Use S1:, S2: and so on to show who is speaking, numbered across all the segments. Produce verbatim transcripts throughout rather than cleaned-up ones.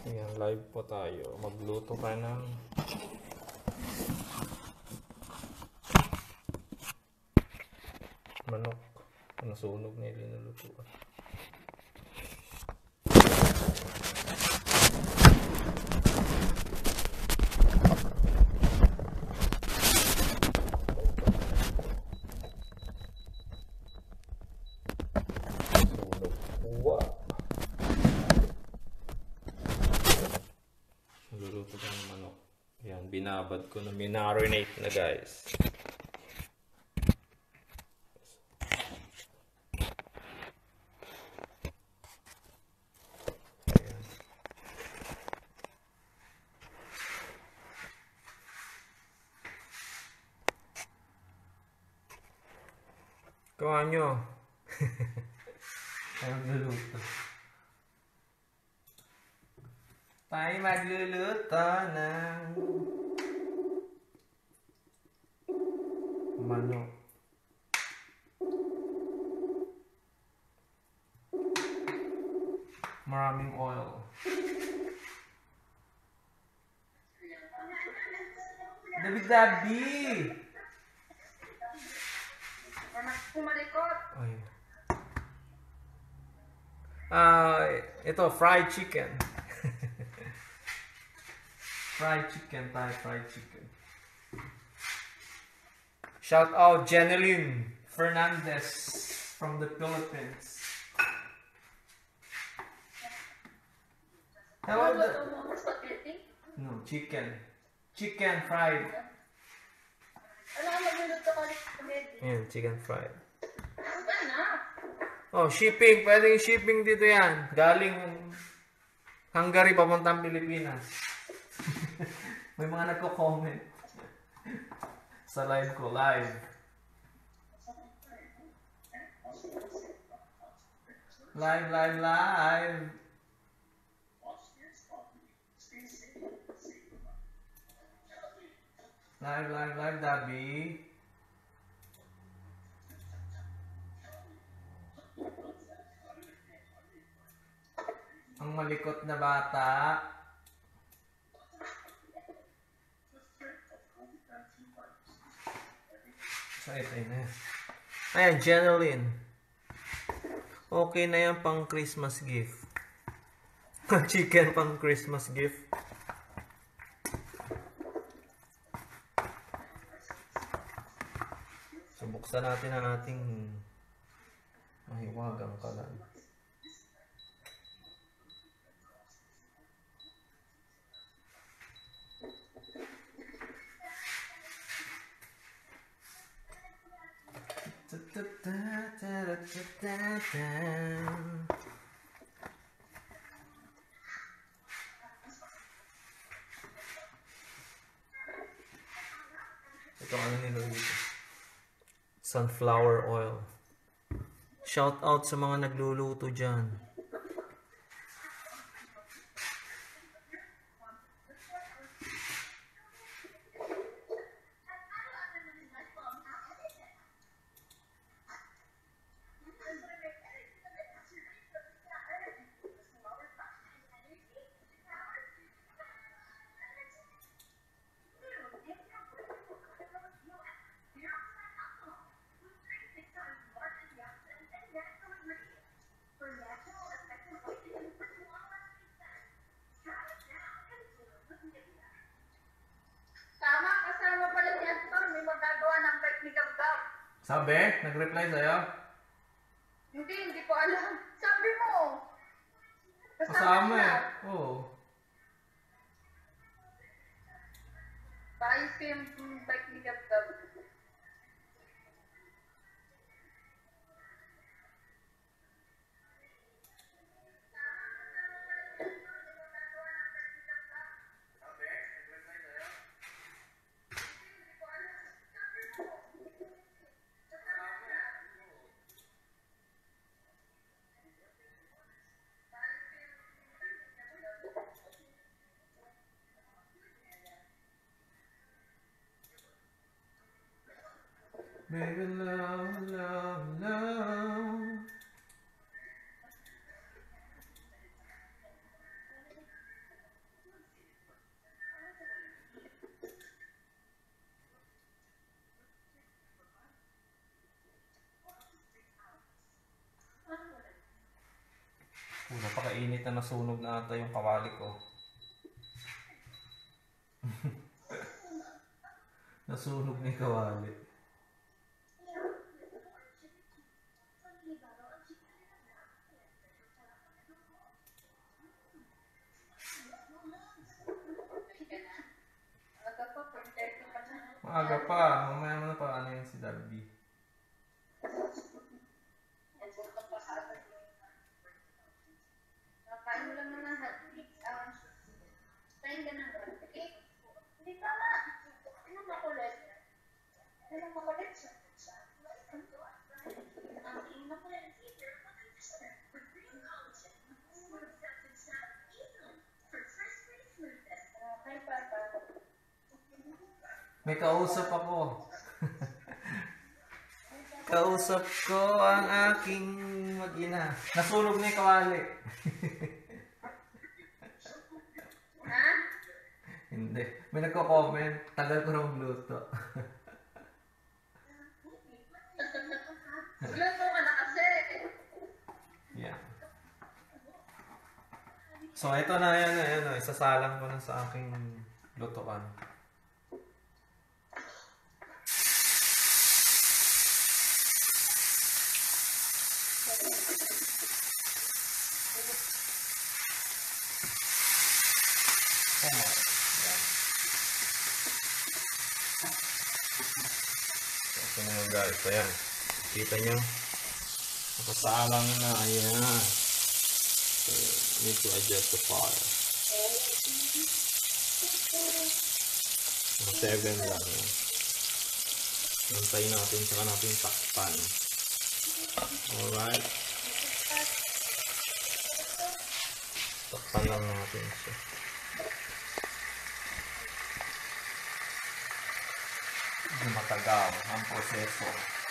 S1: Ayan, live po tayo. Magluto ka ng manok. Nasunog na yung linulutuan. Luluto ko ng manok. Ayan, binabad ko na minarinate na guys. Ayan. Gawa nyo. Tayo magluluto. Tayo magluluto ng manok. Maraming oil. Dabi-dabi!
S2: Pumalikot.
S1: Ay. Ah, ito fried chicken. Fried chicken tayo, fried chicken. Shout out Jeneline Fernandez from the Philippines. Hello. The... No, chicken. Chicken fried.
S2: Ano ang magluluto ko ulit spaghetti?
S1: Ayan, chicken fried.
S2: Ano na?
S1: Oh, shipping. Pwedeng shipping dito yan. Galing Hungary papuntang Pilipinas. May mga nagko-comment sa live ko. Live. Live, live, live. Live, live, live, Dabi. Ang malikot na bata. So, ito na. Ayan, Jeneline. Okay na yan pang Christmas gift. Chicken pang Christmas gift. So, buksan natin ang ating mahiwagang kalan. Ito ano nila dito? Sunflower oil. Shout out sa mga nagluluto dyan. Sabi? Nag-reply sa'yo?
S2: Hindi, hindi ko alam. Sabi mo.
S1: Kasama eh. Oo.
S2: Paayos ko yung bike ni Gab-Gab.
S1: Baby, love, love, love. Oh, napakainit na nasunog na ata yung kawali ko. Nasunog na yung kawali. Maaga pa. Mamaya mo na pa ano yun si Darby.
S2: Paano lang naman hotcakes? Tayo ka ng hotcake? Hindi ka na. Ano makulit? Ano makulit? Ang ina ko lang. Okay, papa.
S1: May kausap ako. Kausap ko ang aking mag-ina. Nasunog na yung kawali.
S2: Ha?
S1: Hindi. May nagko-comment. Tagal ko na magluto.
S2: Luto ka na kasi.
S1: Yeah. So, ito na yan. Ayan, oh, isasalang ko na sa aking lutuan. Ito na yung guys. Ayan. Kita nyo. Nakasalang na. Ayan. So, need to adjust the fire. Mga seven lang. Ayan. Nantayin natin. Saka natin takpan. Alright. Takpan lang natin siya. Matagal ang proseso.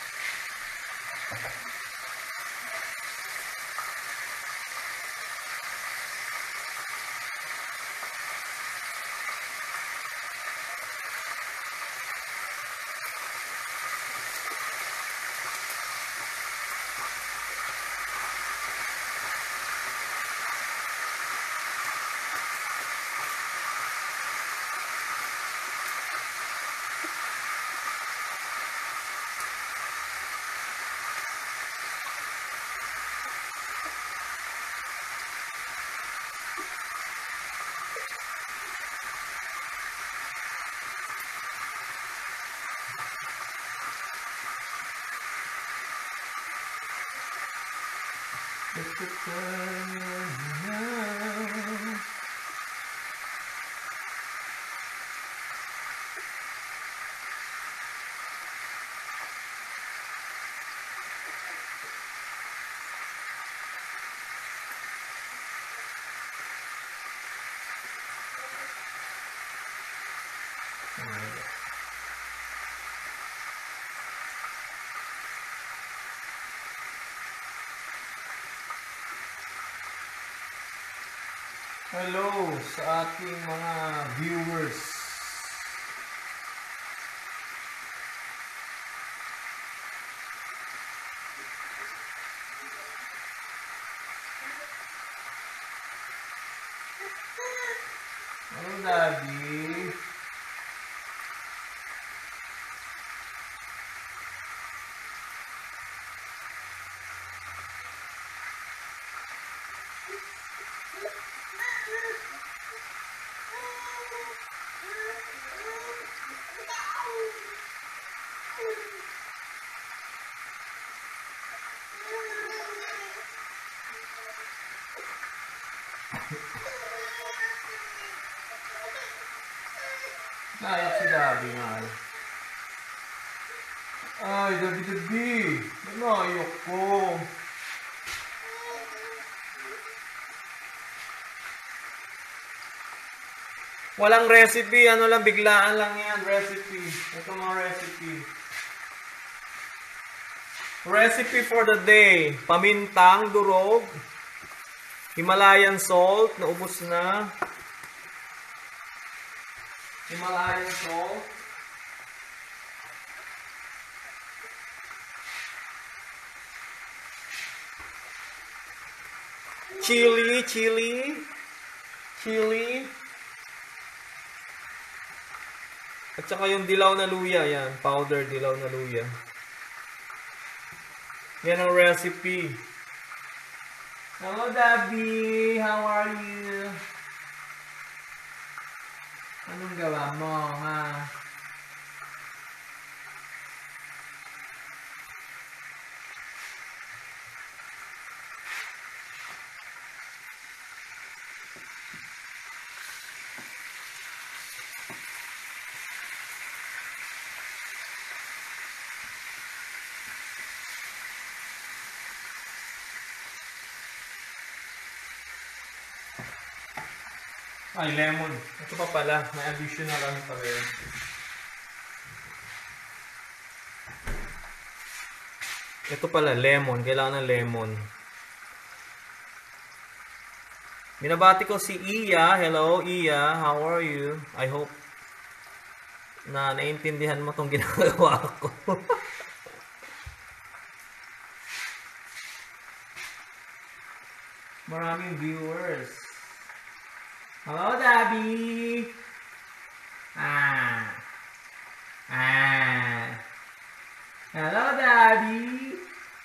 S1: Hello sa ating mga viewers. Hello, Daddy. Naiyak si Daddy nga. Ay, Daddy, Daddy. Naiyak ko. Walang recipe. Ano lang, biglaan lang yan. Recipe. Ito mga recipe. Recipe for the day. Pamintang, durog. Himalayan salt. Naubos na. Himalayan salt. chili, chili, chili. At saka yung dilaw na luya, yan. Powder dilaw na luya. Yan ang recipe. Hello, Dabby. How are you? Anong gawa mo, ha? Ay, lemon. Ito pa pala. May additional ano pa rin. Ito pala, lemon. Kailangan ng lemon. Binabati ko si Iya. Hello, Iya. How are you? I hope na naiintindihan mo itong ginagawa ko. Maraming viewers. Hello, Dabby! Ah! Ah! Hello, Dabby!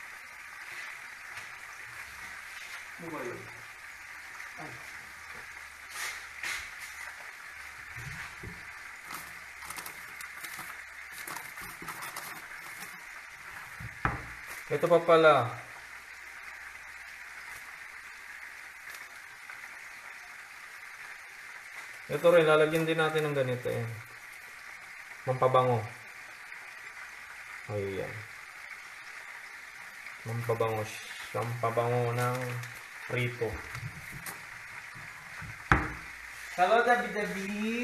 S1: Ano ba yun? Ay. Ito pa pala. Ito rin, lalagyan din natin ng ganito eh. Mampabango. Ayan. Mampabango. Mampabango ng prito. Hello, Dabi Dabi.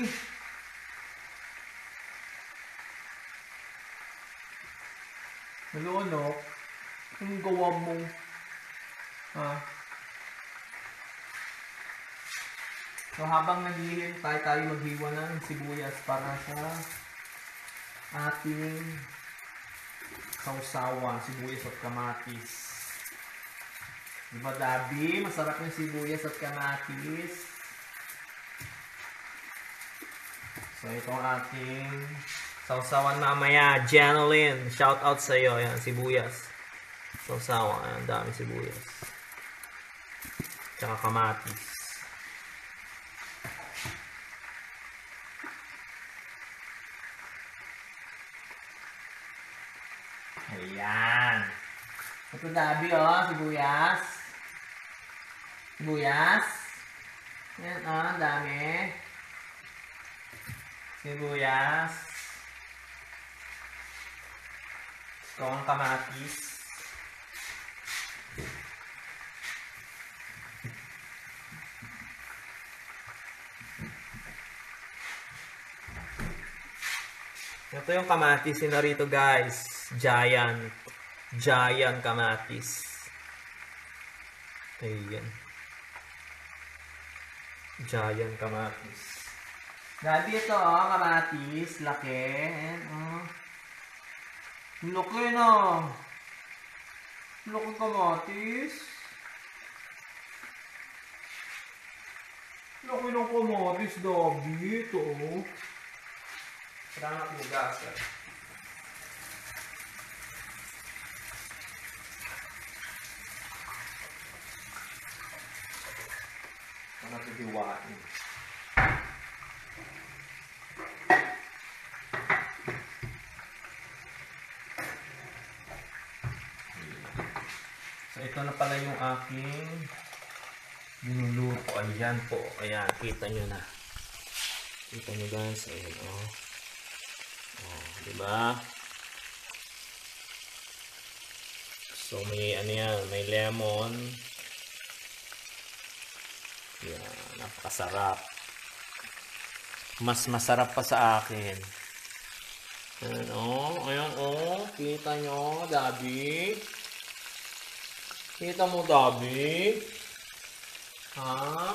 S1: Hello, ano? Anong gawa mo? Ha? So, habang naghihintay tayo maghiwa ng sibuyas para sa ating sausawan, sibuyas at kamatis. Diba, Dabi? Masarap yung sibuyas at kamatis. So, ito ang ating sausawan mamaya. Janeline, shout out sa iyo. Ayan, sibuyas. Sausawan. Ayan, dami sibuyas. Tsaka kamatis. Ayan. Ito, Dabi, oh. Sibuyas. Sibuyas. Ayan, oh. Dami. Sibuyas. Ito ang kamatis. Ito yung kamatis nila rito, guys. Giant. Giant kamatis. Ayan. Giant kamatis. Gabi ito, oh, kamatis. Laki. Ayan, oh. Laki na. Laki kamatis. Laki ng kamatis, Gabi. Ito, oh. Kailangan natin hugasan. Kailangan natin hiwain. So, ito na pala yung aking niluluto. Ayan po. Ayan, kita nyo na. Kita nyo, guys. Ayan, oh. Oh, diba? So, may ano yan, may lemon. Yan, napakasarap. Mas masarap pa sa akin. Ayan, oh. Ayan, oh. Kita nyo, Dabi. Kita mo, Dabi. Ha?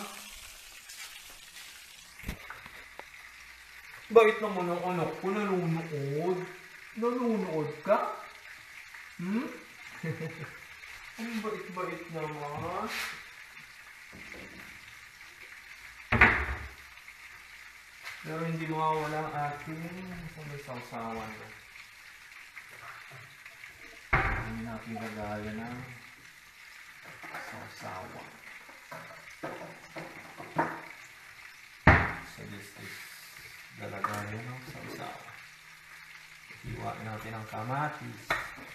S1: Bait naman ang anak ko, nanunood. Nanunood ka? Hmm? Ang bait-bait naman. Pero hindi mawawala ang ating may sausawan na. Hindi natin lagayan ng sausawan. So this is lalagayan ng sausawan. Iwain natin ang kamatis.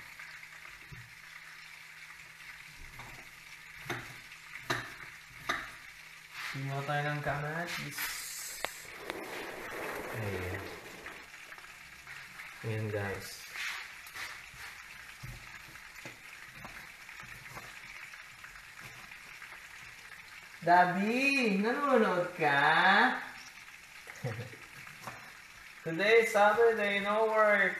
S1: Iwa tayo ng kamatis. Ayan. Ayan guys. Dabi, nanonood ka? Today is Saturday, no work.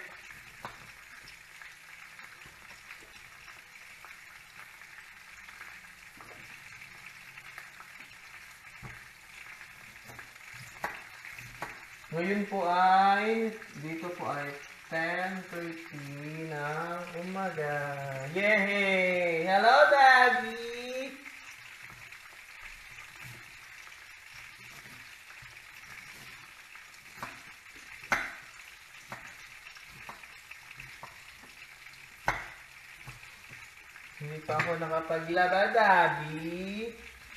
S1: Ngayon po ay, dito po ay ten thirty ng umaga. Yay! Hello, Daddy! Hindi pa ako nakapaglaba, Daddy.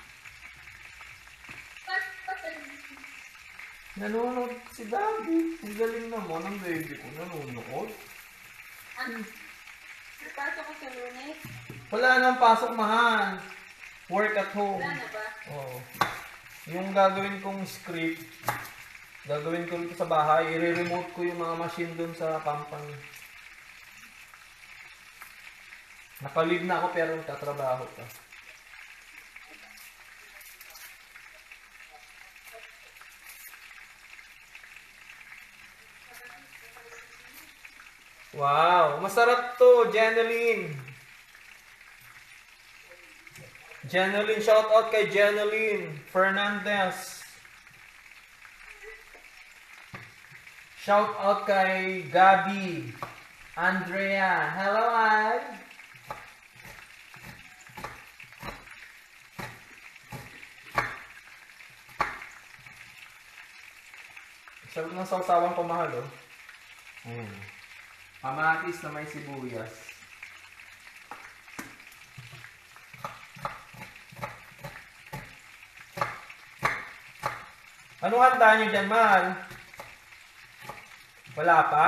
S1: Nanonood si Daddy. Ang galing naman ang baby ko. Nanonood.
S2: Ano? Napasok ko sa lunes?
S1: Wala nang pasok, mahal. Work at home.
S2: Wala na ba?
S1: Oo. Yung gagawin kong script, gagawin ko ito sa bahay. I-remote ko yung mga machine dun sa company. Naka-leave na ako pero nagtatrabaho pa. Wow! Masarap to, Janeline! Janeline, shout out kay Janeline Fernandez. Shout out kay Gabi Andrea. Hello, Ad! Sarap ng sausawan ko, mahal, oh. Ayan. Kamatis na may sibuyas. Anong handa nyo dyan, mahal? Wala pa?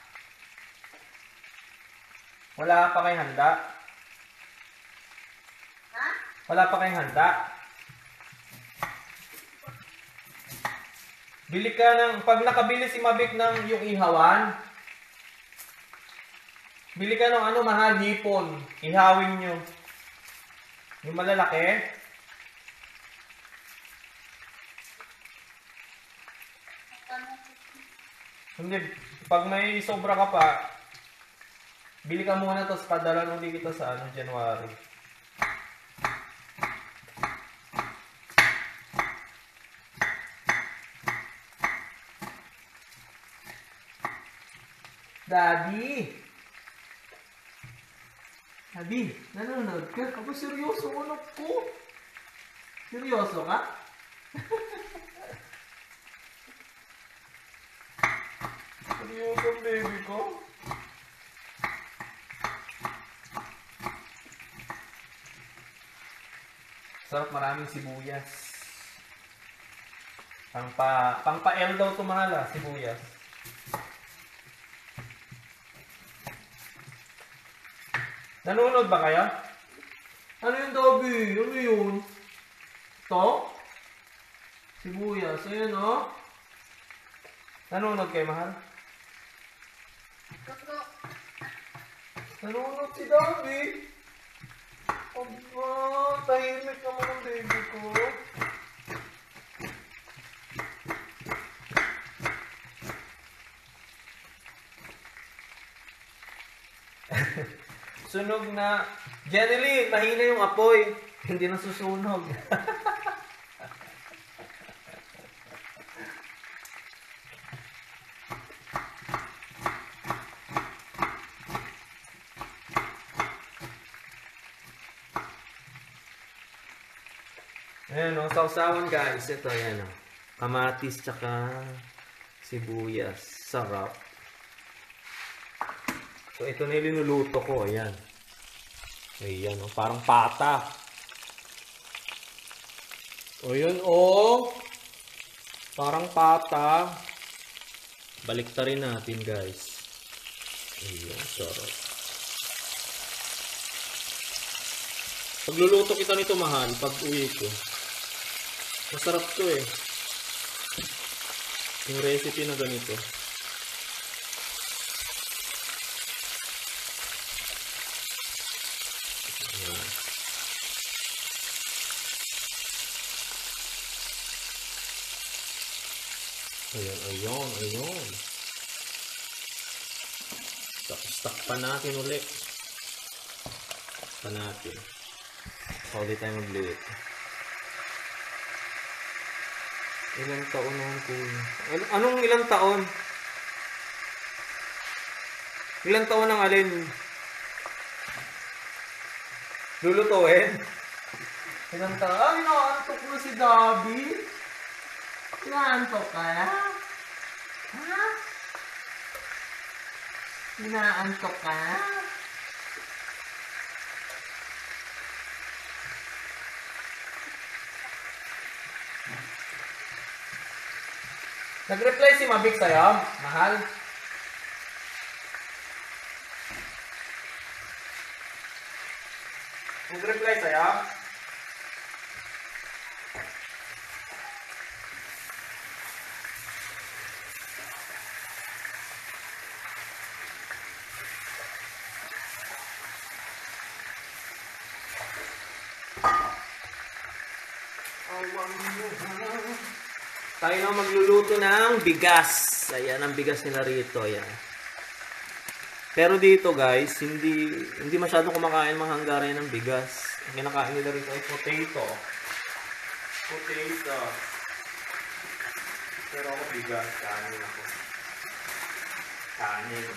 S1: Wala pa kayong handa?
S2: Ha?
S1: Wala pa kayong handa? Bili ka ng, pag nakabili si Mabik ng yung ihawan, bili ka ng ano, mahal, hipon. Ihawin nyo. Yung malalaki. Hindi, pag may sobra ka pa, bili ka muna, tapos padala ulit kita sa ano, January. Daddy! Daddy, nanonood ka? Ako seryoso, anak ko. Seryoso ka? Seryoso, baby ko. Sarap, maraming sibuyas. Pang pa, pang pa-el daw ito, mahal, ah, sibuyas. Nanonood ba kayo? Ano yung Dobby? Ano yun? Ito? Sibuyas. Ayan, o. Nanonood kayo, mahal? Nanonood si Dobby. Aba, tahimik naman ang baby ko. Sunog na. Janeline, mahina yung apoy. Hindi na susunog. Ayan o, sausawan guys. Ito, ayan o. Kamatis tsaka Sibuyas. Sarap. So, ito na yung linuluto ko. Ayan. Ayan, oh, parang pata. O yun, oh. Parang pata. Baliktarin natin, guys. Ayan, sarap. Pagluluto kita nito, mahal, pag uwi ko. Masarap to eh. Yung recipe na ganito. Ayan. Ayan, ayan, ayan. Stack pa natin ulit. Pa natin. So, ulit tayo mag-lit. Ilang taon na ang kuya? Anong ilang taon? Ilang taon ang alin? Lulutuin? Ilang taon? Ay, naantok na si Dobby. Inaantok ka na? Ha? Inaantok ka na? Nag-reply si Mabik sa'yo, mahal? Nag-reply sa'yo? Tayo na magluluto ng bigas. Ayan ang bigas nila rito. Ayan. Pero dito guys, hindi hindi masyado kumakain mga Hungarian ng bigas. Ang kinakain nila rito ay potato. Potato. Pero ako bigas. Kanin ako. Kanin.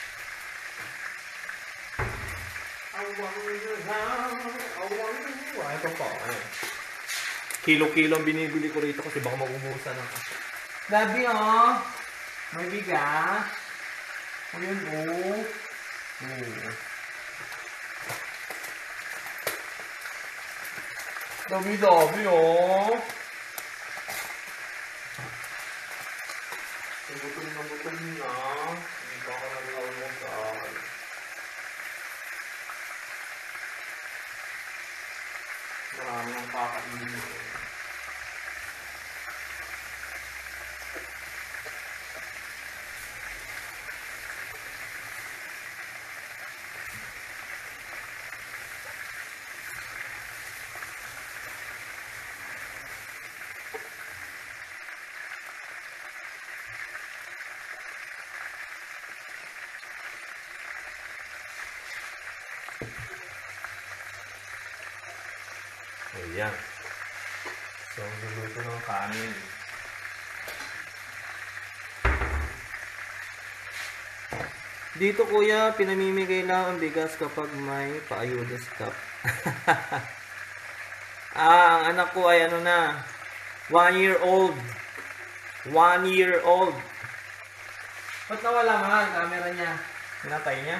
S1: Awang lang. Awang lang. Ito po. Ayan. Kilo-kilo ang binibili ko rito kasi baka mag-ubusan ng kasi. Gabi, oh. May bigas. Ayun, oh. Oh. Dami-dami, oh. Gutom na gutom na. Hindi pa ka nag-almusal. Marami ang kakainin. Ayan. So, luluto ng kanin. Dito kuya, pinamimigay lang ang bigas kapag may paayuda stop. Ah, ang anak ko ay ano na, one year old. One year old. Ba't nawala mahal? Camera niya. Pinatay niya.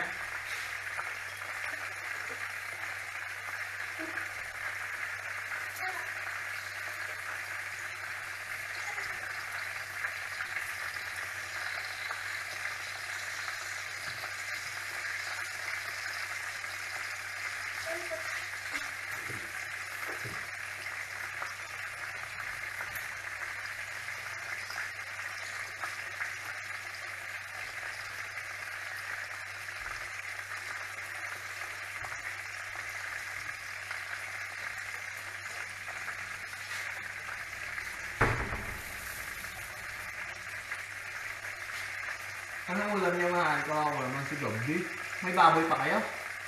S1: Anong ulam niya mahal? Kawawa naman si Dobby. May baboy pa kayo?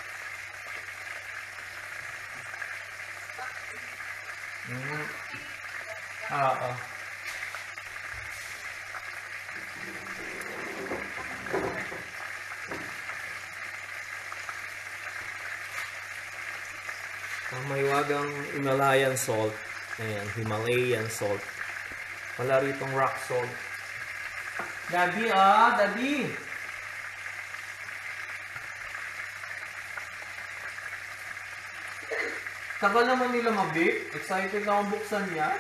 S1: Mm. Ah, oo. Ang mahiwagang Himalayan salt. Ayan, Himalayan salt. Wala ritong rock salt. Daddy, ah, Daddy. Tagal naman nila mag-bake. Excited na akong buksan yan.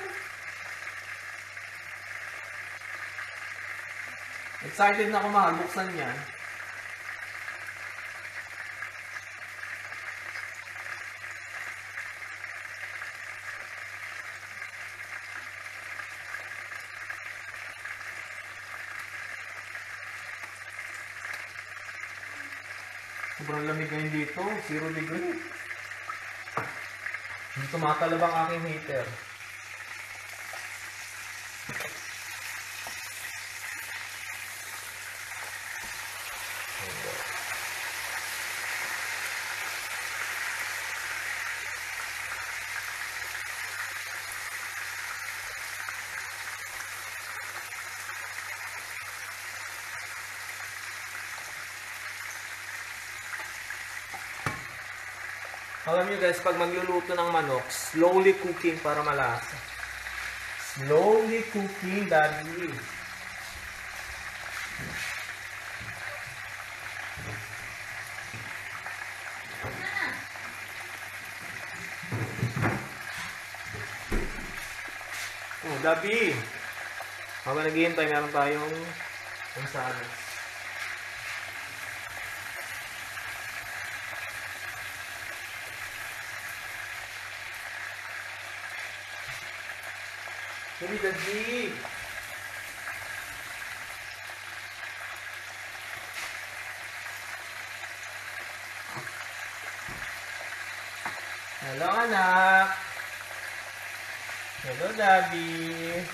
S1: Excited na ako mahal buksan yan. Sobrang lamig ngayon dito. Zero degree. Hindi tumatalab ang aking heater. Alam nyo guys, pag magluluto ng manok, slowly cooking para malasa. Slowly cooking, Daddy. Oh, Daddy. Habang naghihintay, meron tayong ensadas. Hindi, Daddy. Hello, anak. Hello, Daddy.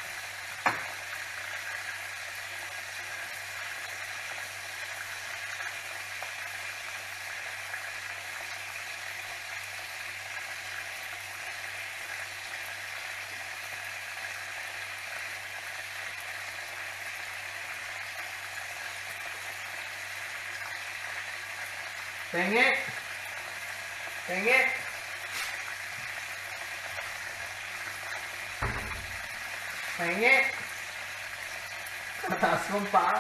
S1: Tenge. Tenge. Tenge. Mataas mong paa.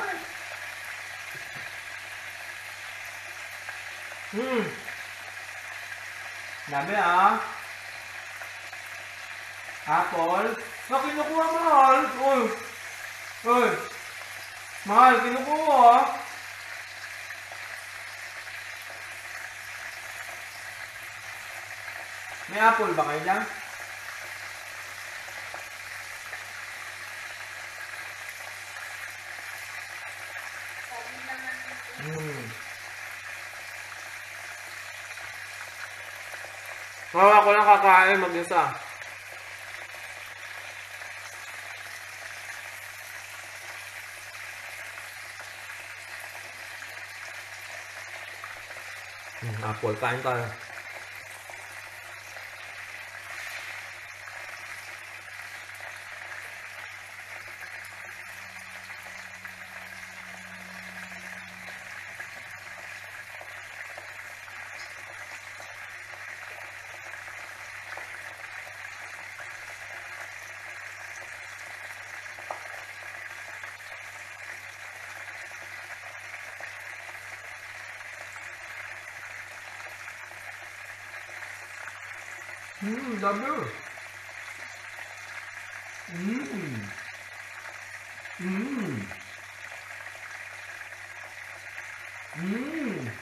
S1: Hmm. Dami ah. Apple. Ah, kinukuha mahal. Uy. Uy. Mahal, kinukuha. May apple ba kayo dyan? Hmm. Oh, ako lang kakain mag-isa. Hmm, apple, kain tayo. Mmm, dami. Mmm. Mmm. Mmm.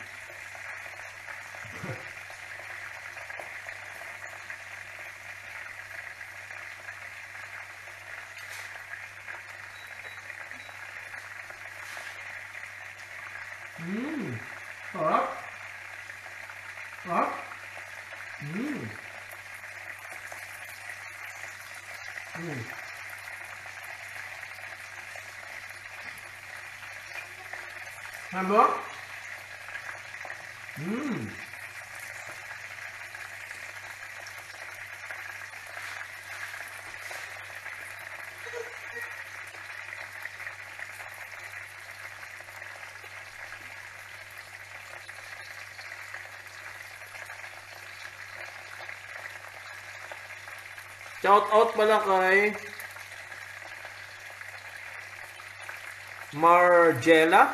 S1: Mmm. Sarap. Sarap. Mmm. Mmm. Habang? Mmm. Shout out pala kay Margella?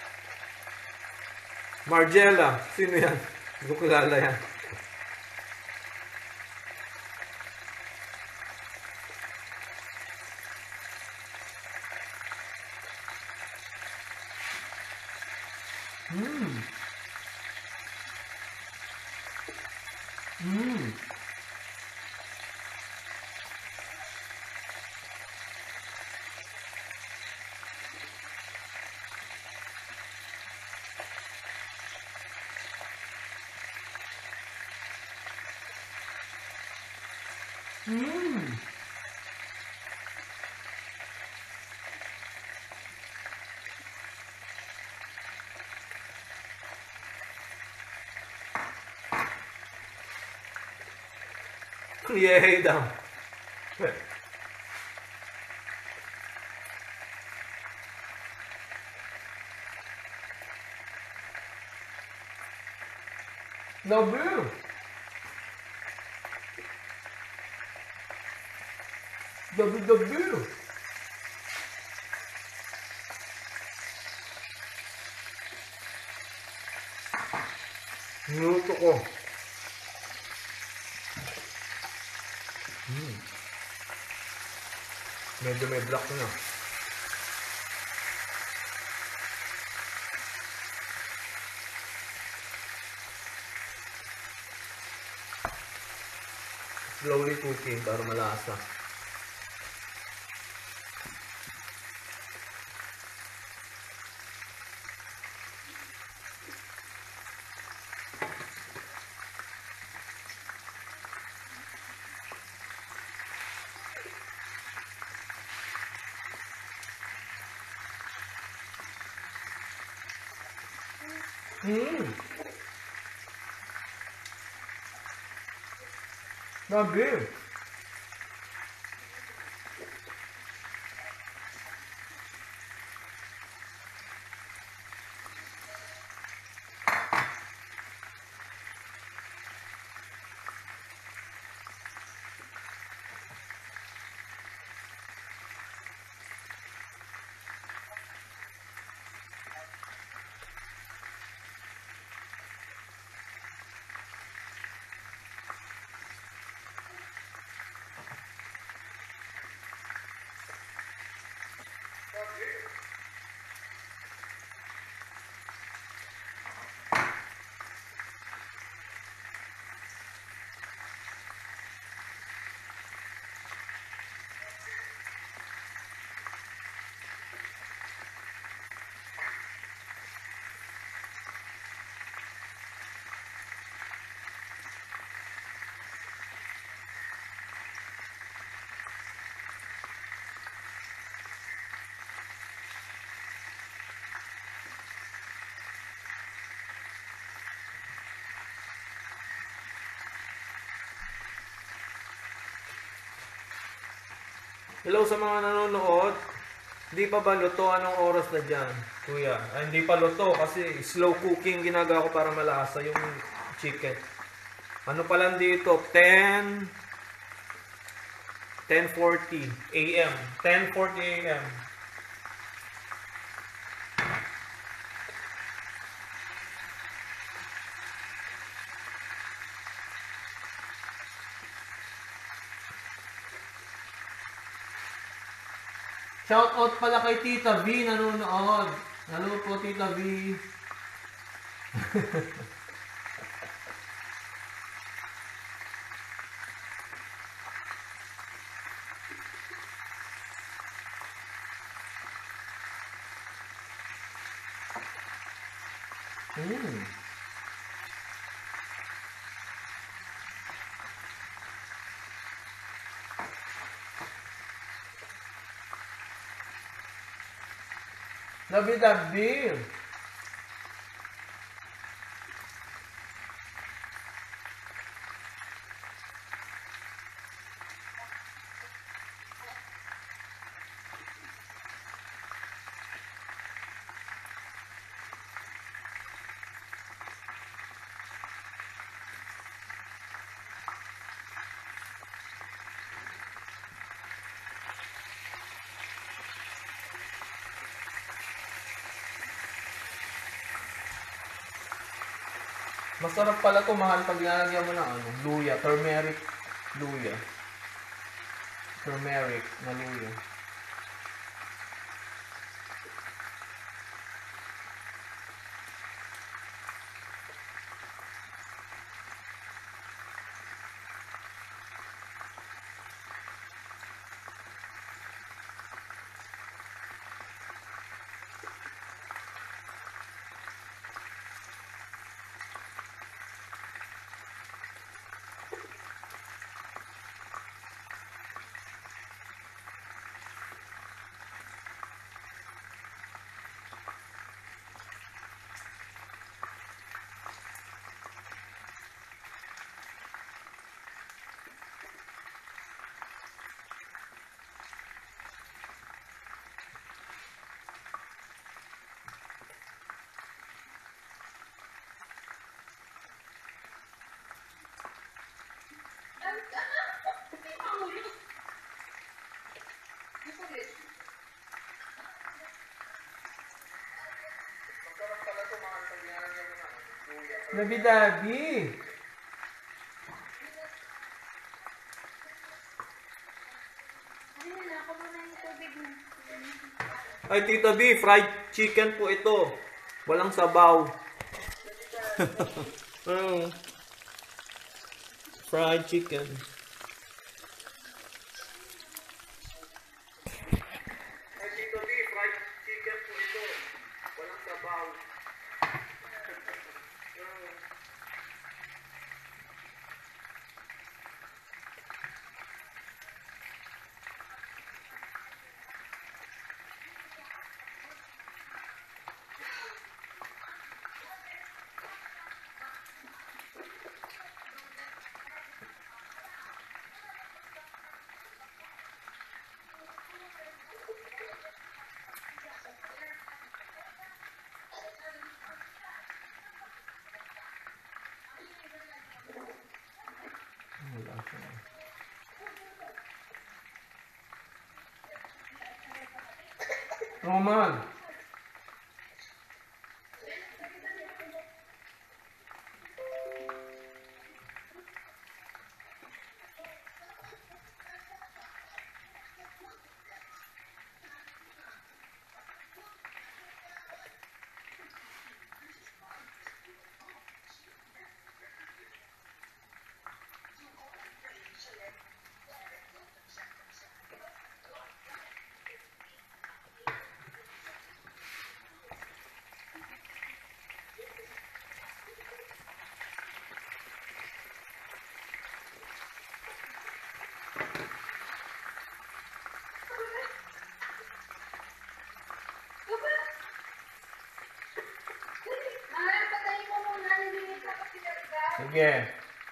S1: Margella. Sino yan? Hindi ko kilala yan. Mmm. Mmm. Mmm. Yay daw. W. W W. Niluto ko. Hmm. Medyo may black na. Slowly cooking para malasa. Hmm. Grabe. Hello sa mga nanonood. Hindi pa ba luto? Anong oras na dyan, kuya? Ay, hindi pa luto kasi slow cooking ginagawa ko para malasa yung chicken. Ano pa lang dito? ten ten forty a m ten forty a m Shout out pala kay Tita V nanonood. Hello po Tita V. Hmm. Dabi-dabi. Masarap pala ito, mahal pag lalagyan mo ng ano, luya, turmeric luya. Turmeric na luya. Dabi-dabi. Ay, Tita B, fried chicken po ito. Walang sabaw. Oh. Fried chicken. Ay, Tita B, fried chicken po ito. Walang sabaw. Roman. Sige.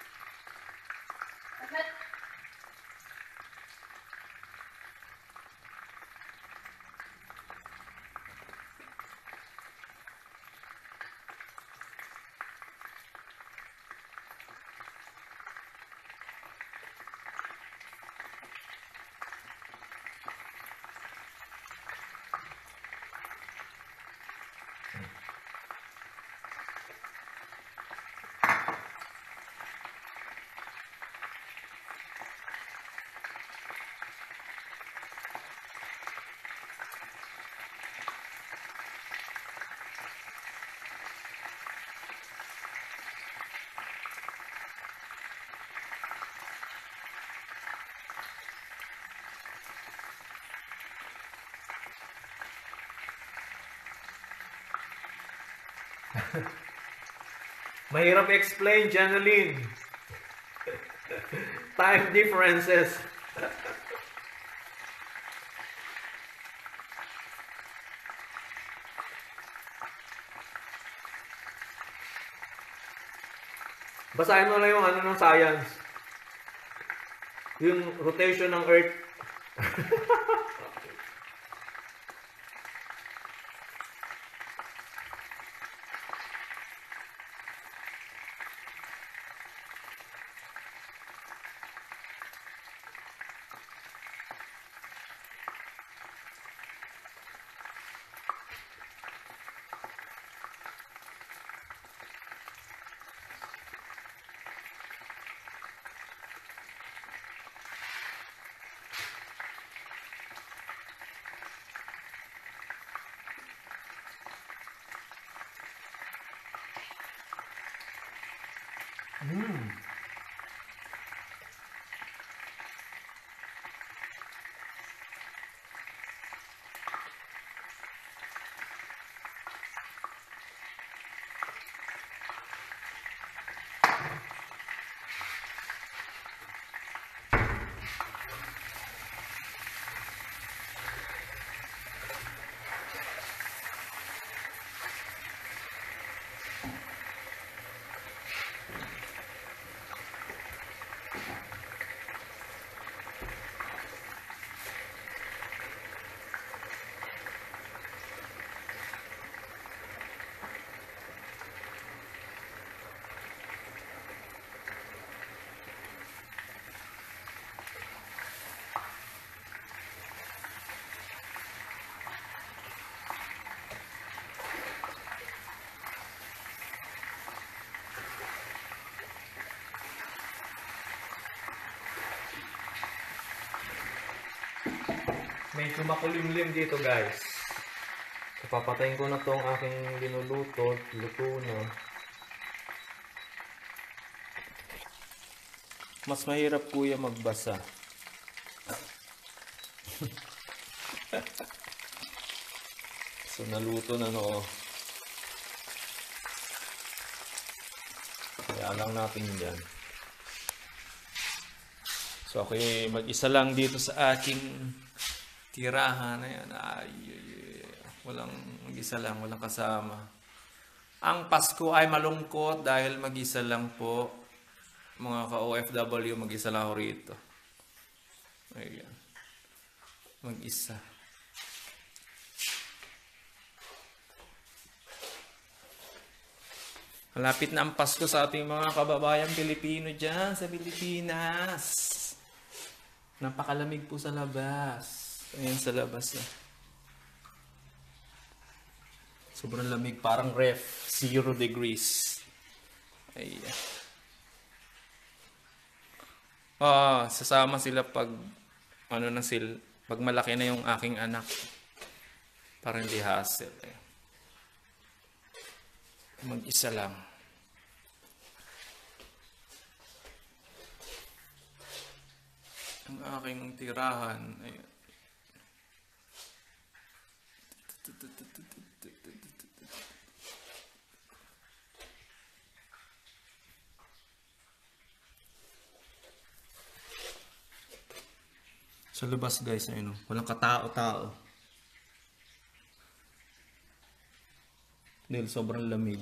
S1: Mahirap explain, Janeline. Time differences. Basahin mo lang yung ano ng science. Yung rotation ng Earth. Mm. Medyo makulimlim dito guys. Papatayin ko na tong aking linuluto. Luto na. Mas mahirap kuya magbasa. So naluto na no. Kaya lang natin yan. So ako mag-isa lang dito sa aking tirahan. Ayan. Ay, ay, ay. Walang mag-isa lang, walang kasama. Ang Pasko ay malungkot dahil mag-isa lang po. Mga ka-O F W, mag-isa lang ako rito. Ayan. Mag-isa. Malapit na ang Pasko sa ating mga kababayan Pilipino dyan sa Pilipinas. Napakalamig po sa labas. Ayan sa labas na. Sobrang lamig. Parang ref. Zero degrees. Ayan. Ah, sasama sila pag ano na sila. Pag malaki na yung aking anak. Parang hindi hassle. Eh. Mag-isa lang. Ang aking tirahan. Ayan. Sa labas guys, ayun, walang katao-tao. Dahil sobrang lamig.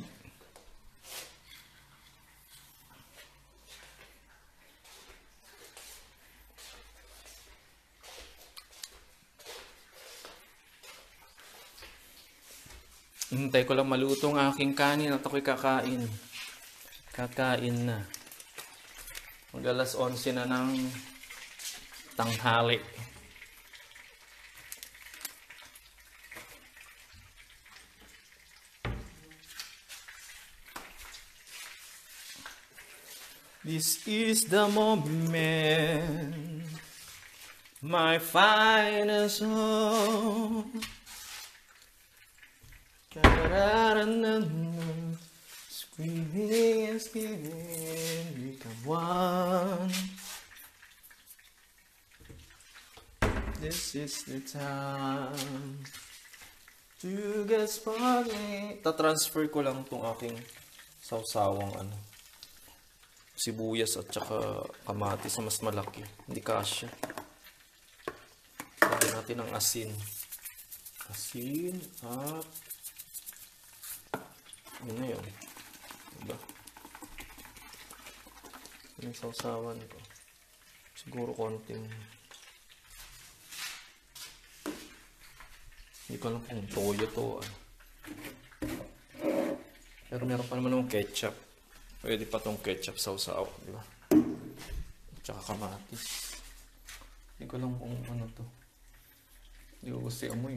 S1: Hintay ko lang maluto ang aking kanin at ako'y kakain. Kakain na. Mag alas onse na ng tanghali. This is the moment, my finest hope. Screaming and screaming, become one. This is the time to get sparkling. Ta-transfer ko lang tong aking sawsawang ano, sibuyas at saka kamatis na mas malaki. Hindi kasya. Lagyan natin ng asin. Asin at yun na yun. Diba? Yun yung sawsawan ko. Siguro konting hindi ko alam kung toyo to. Ah. Pero meron pa naman ng ketchup. Pwede pa tong ketchup sausaw. Diba? At saka kamatis. Hindi ko alam kung ano to. Hindi ko gusto yung amoy.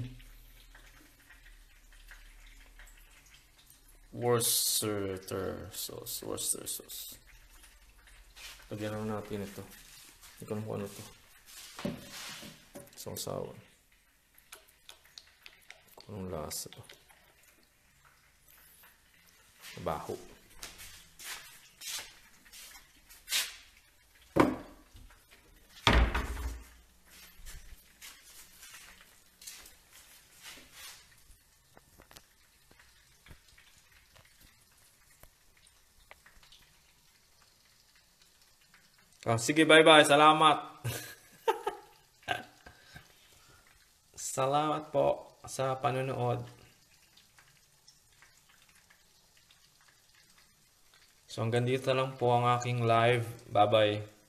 S1: Worcester sauce. Worcester sauce. Lagyan na natin ito. Hindi ko alam kung ano to. Sausawan. Kung anong lasa to. Baho. Oh, sige, bye-bye. Salamat. Salamat po sa panonood. So hanggang dito lang po ang aking live. Bye-bye.